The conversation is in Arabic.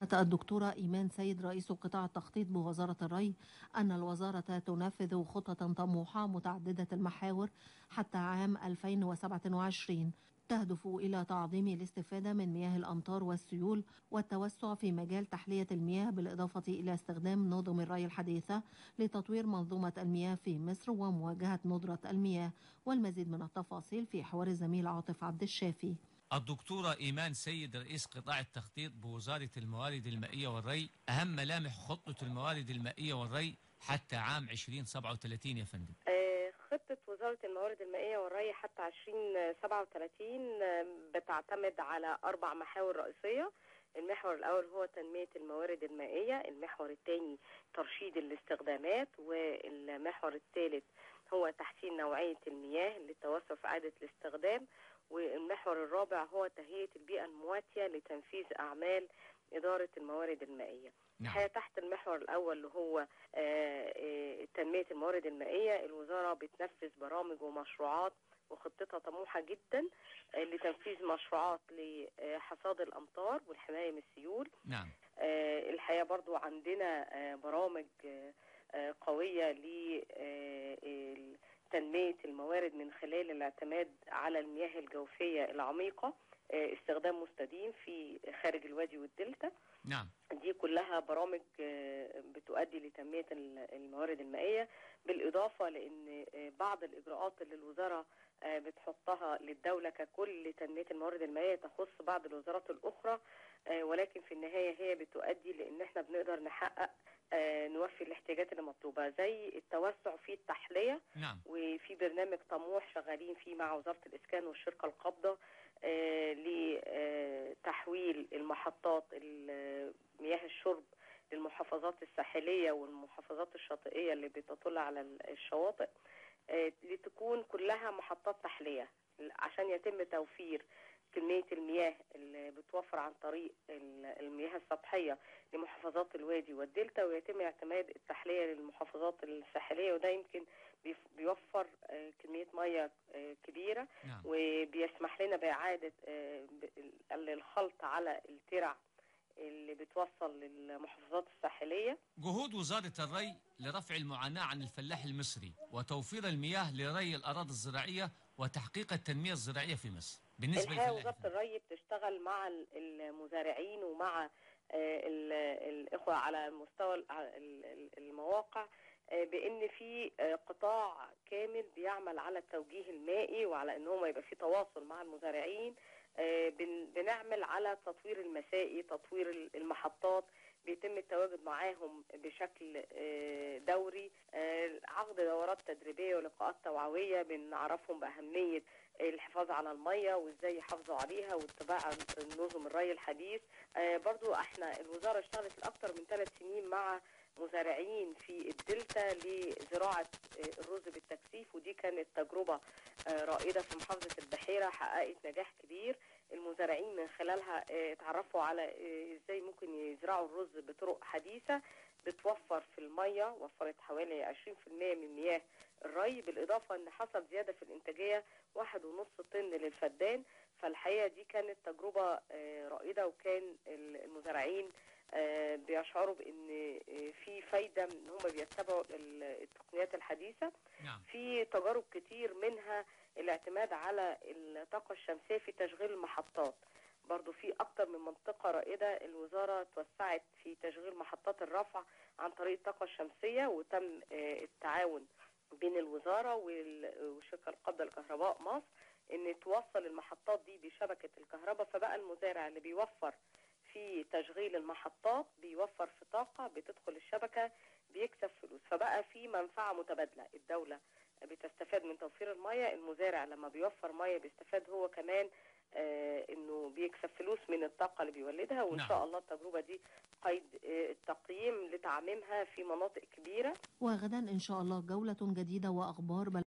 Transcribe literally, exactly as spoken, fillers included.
الدكتورة إيمان سيد رئيس قطاع التخطيط بوزارة الري أن الوزارة تنفذ خطة طموحة متعددة المحاور حتى عام ألفين وسبعة وعشرين تهدف إلى تعظيم الاستفادة من مياه الأمطار والسيول والتوسع في مجال تحلية المياه بالإضافة إلى استخدام نظم الري الحديثة لتطوير منظومة المياه في مصر ومواجهة ندرة المياه. والمزيد من التفاصيل في حوار الزميل عاطف عبد الشافي. الدكتورة إيمان سيد رئيس قطاع التخطيط بوزارة الموارد المائية والري، أهم ملامح خطة الموارد المائية والري حتى عام ألفين وسبعة وثلاثين يا فندم. آه، خطة وزارة الموارد المائية والري حتى ألفين وسبعة وثلاثين آه، بتعتمد على أربع محاور رئيسية. المحور الأول هو تنمية الموارد المائية، المحور الثاني ترشيد الاستخدامات، والمحور الثالث هو تحسين نوعية المياه للتوسع في إعادة الاستخدام، والمحور الرابع هو تهيئة البيئة المواتية لتنفيذ أعمال إدارة الموارد المائية. نعم. تحت المحور الأول اللي هو تنمية الموارد المائية، الوزارة بتنفذ برامج ومشروعات وخطتها طموحة جدا لتنفيذ مشروعات لحصاد الأمطار والحماية من السيول. نعم. الحقيقة برضو عندنا برامج قوية لتنمية الموارد من خلال الاعتماد على المياه الجوفية العميقة، استخدام مستديم في خارج الوادي والدلتا. نعم. دي كلها برامج بتؤدي لتنمية الموارد المائية، بالإضافة لأن بعض الإجراءات اللي الوزارة بتحطها للدولة ككل لتنمية الموارد المائية تخص بعض الوزارات الأخرى، ولكن في النهاية هي بتؤدي لأن احنا بنقدر نحقق نوفي الاحتياجات اللي مطلوبة، زي التوسع في التحلية. نعم. وفي برنامج طموح شغالين فيه مع وزارة الإسكان والشركة القابضة لتحويل المحطات مياه الشرب للمحافظات الساحلية والمحافظات الشاطئية اللي بتطل على الشواطئ، لتكون كلها محطات تحلية عشان يتم توفير كمية المياه اللي بتوفر عن طريق المياه السطحية لمحافظات الوادي والدلتا، ويتم اعتماد التحلية للمحافظات الساحلية، وده يمكن بيوفر كمية مياه كبيرة. نعم. وبيسمح لنا بإعادة الخلط على الترع اللي بتوصل للمحافظات الساحلية. جهود وزارة الري لرفع المعاناة عن الفلاح المصري وتوفير المياه لري الأراضي الزراعية وتحقيق التنمية الزراعية في مصر. بالنسبة للفلاح وزارة الري بتشتغل مع المزارعين ومع الإخوة على مستوى المواقع، بأن في قطاع كامل بيعمل على التوجيه المائي وعلى أن هو يبقى في تواصل مع المزارعين. بنعمل على تطوير المسائي، تطوير المحطات، بيتم التواجد معاهم بشكل دوري، عقد دورات تدريبية ولقاءات توعوية بنعرفهم بأهمية الحفاظ على المية وازاي يحافظوا عليها واتباع نظم الري الحديث. برضو احنا الوزارة اشتغلت لأكثر من ثلاث سنين مع مزارعين في الدلتا لزراعة الرز بالتكثيف، ودي كانت تجربة رائدة في محافظة البحيرة، حققت نجاح كبير. المزارعين من خلالها اتعرفوا على ازاي ممكن يزرعوا الرز بطرق حديثة بتوفر في المية، وفرت حوالي عشرين بالمئة من مياه الري، بالإضافة أن حصل زيادة في الإنتاجية واحد ونص طن للفدان. فالحقيقة دي كانت تجربة رائدة، وكان المزارعين بيشعروا بأن في فايدة ان هم بيتبعوا التقنيات الحديثة. نعم. في تجارب كتير منها الاعتماد على الطاقة الشمسية في تشغيل المحطات. برضو في أكتر من منطقة رائدة الوزارة توسعت في تشغيل محطات الرفع عن طريق الطاقة الشمسية، وتم التعاون بين الوزارة وشركة القابضة لكهرباء مصر ان توصل المحطات دي بشبكة الكهرباء، فبقى المزارع اللي بيوفر في تشغيل المحطات بيوفر في طاقة بتدخل الشبكة بيكسب فلوس، فبقى في منفعة متبادلة. الدولة بتستفاد من توفير المياه، المزارع لما بيوفر مياه بيستفاد هو كمان آه انه بيكسب فلوس من الطاقة اللي بيولدها. وان نعم. شاء الله التجربة دي قيد آه التقييم لتعميمها في مناطق كبيرة. وغدا إن شاء الله جولة جديدة وأخبار